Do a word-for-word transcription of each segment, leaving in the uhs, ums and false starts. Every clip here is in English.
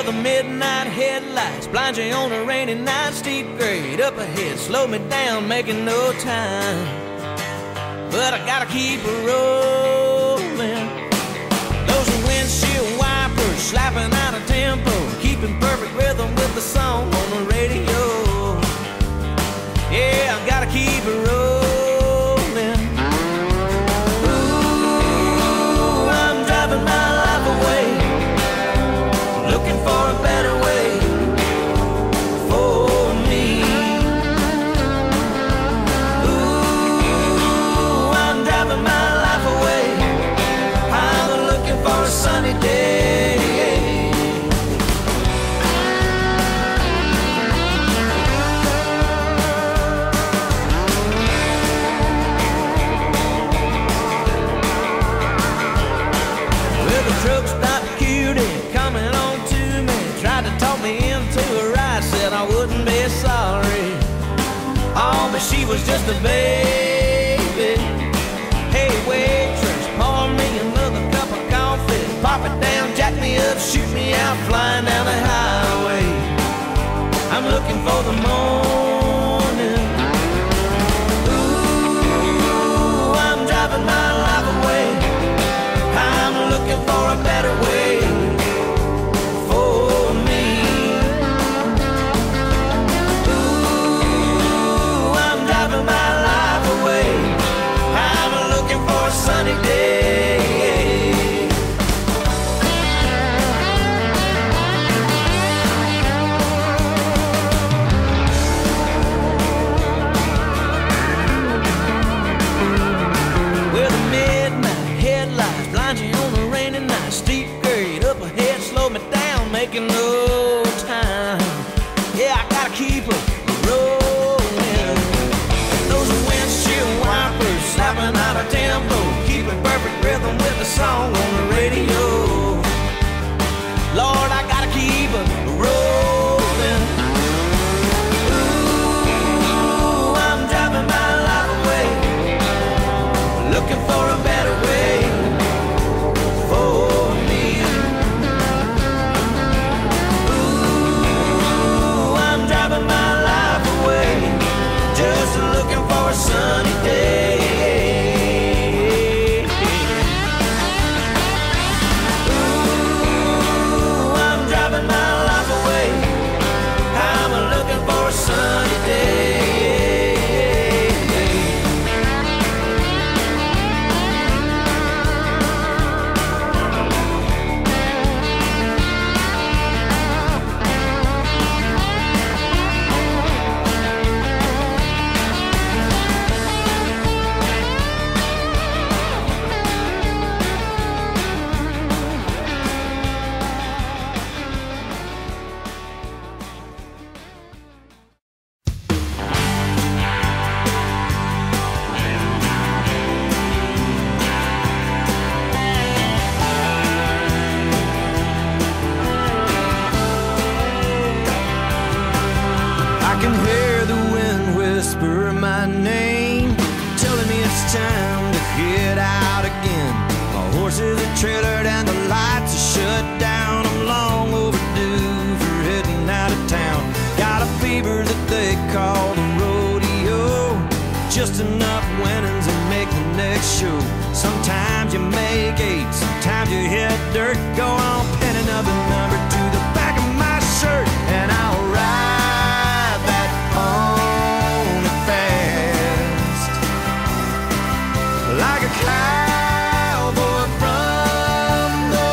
Well, the midnight headlights blind you on a rainy night. Steep grade up ahead, slow me down, making no time. But I gotta keep rolling. Those windshield wipers slapping out of tempo, keeping perfect rhythm with the song on the radio. Yeah, I gotta keep it rolling. Ooh, I'm driving my life away, looking for a better way for me. Ooh, I'm driving my life away, I'm looking for a sunny day. Well, the truck stopped cutie coming on to me, tried to talk me into a ride, said I wouldn't be sorry. Oh, but she was just a baby. Hey, waitress, pour me another cup of coffee, pop it down, jack me up, shoot me out, flying down the highway. I'm looking for the morning. Ooh, I'm driving my life away, I'm looking for a better way for me. Ooh, I'm driving my life away, I'm looking for a sunny day. Well, the midnight headlights blind you on a rainy night. Steep grade up ahead, slow me down, making no time. Yeah, I gotta keep it rolling. Those windshield wipers slapping out of tempo, keeping perfect rhythm with the song on the radio. Lord, I gotta keep it rolling. Ooh, I'm driving my life away, looking for a better way for me. Ooh, I'm driving my life away, just looking for a sunny day. Ooh, I'm driving my life away, I'm looking for a sunny day. I can hear the wind whisper my name, telling me it's time to head out again. My horses are trailered and the lights are shut down. I'm long overdue for heading out of town. Got a fever that they call the rodeo, just enough winnings to make the next show. Sometimes you make eight, sometimes you hit dirt. Go on, pin another number to the back of my shirt, and I'll ride that pony fast like a cowboy from the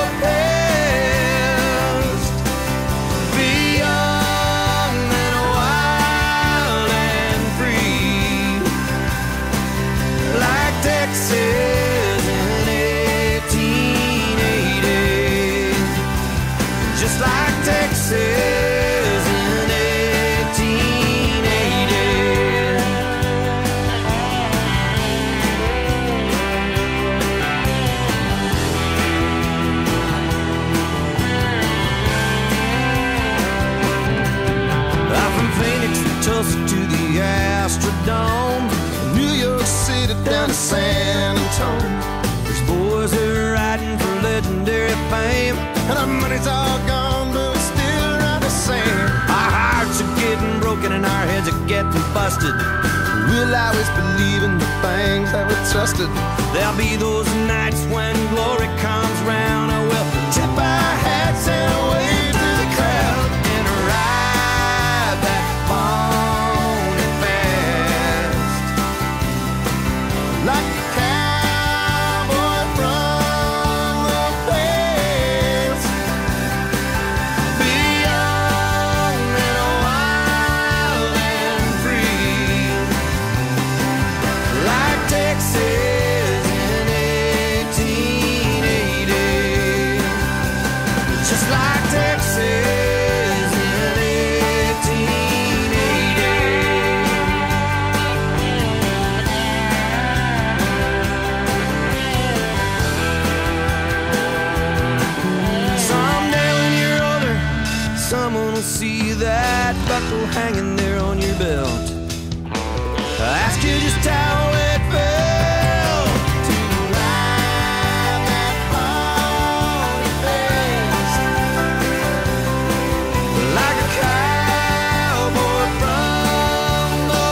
past. Be young and wild and free, like Texas in eighteen eighty, just like Texas in eighteen eighty. I'm from Phoenix to Tulsa to the Astrodome, New York City down to San Antonio. There's boys that are riding for legendary fame, and our money's all gone, but we still sand. Our hearts are getting broken and our heads are getting busted. We'll always believe in the things that we trusted. There'll be those nights when glory comes round, and we'll tip our hats and wave to the crowd and ride that morning fast like a cowboy from the past. Be young and wild and free, like Texas in eighteen eighty. Just like Texas in eighteen eighty. Someday when you're older, someone will see that buckle hanging there on your belt. Ask you just how it felt to ride that pony fast like a cowboy from the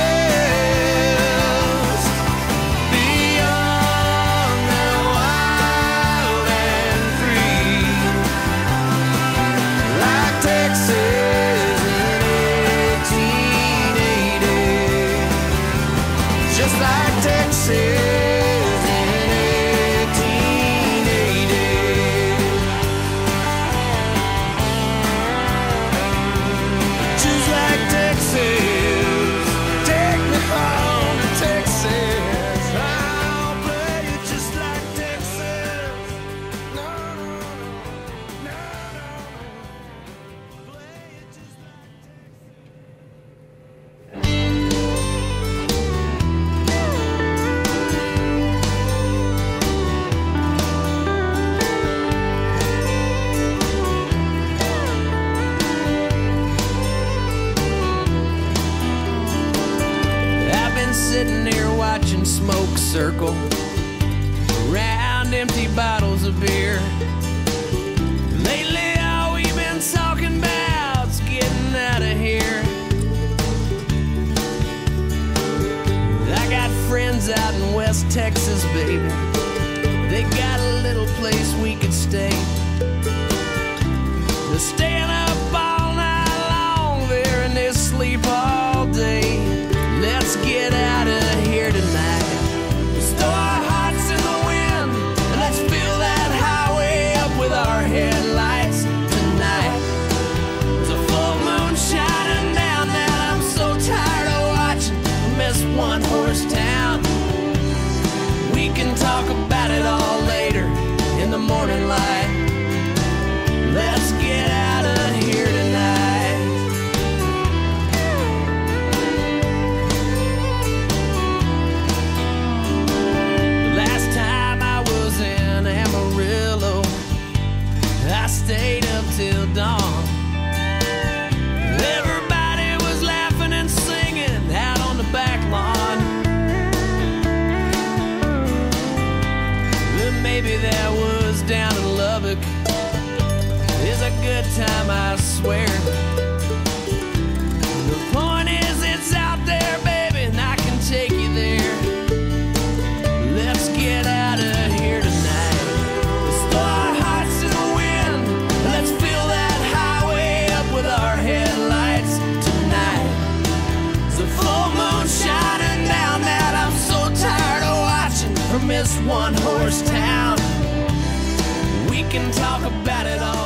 past. Be young and wild and free, like Texas in eighteen eighty. Just like Texas in eighteen eighty. Just like Texas, take me home to Texas. I'll play it just like Texas. No, no, no, no, no, no. Play it just like I've been sitting here watching smoke circle around empty bottles of beer. Lately all we've been talking about's getting out of here. I got friends out in West Texas, baby. They got a little place we could stay. They're staying up all night long there and they sleep all day. Let's get out of here tonight. Let's throw our hearts in the wind and let's fill that highway up with our headlights tonight. There's a full moon shining down that I'm so tired of watching Miss One Horse Town. We can talk about it all later in the morning light. Let's get out of here tonight. The last time I was in Amarillo, I stayed up till dawn. Everybody was laughing and singing out on the back lawn. Then maybe that was down in Lubbock. It's a good time, I swear. The point is, it's out there, baby, and I can take you there. Let's get out of here tonight. Let's throw our hearts in the wind and let's fill that highway up with our headlights tonight. There's a full moon shining down that I'm so tired of watching from Miss One Horse Town. We can talk about it all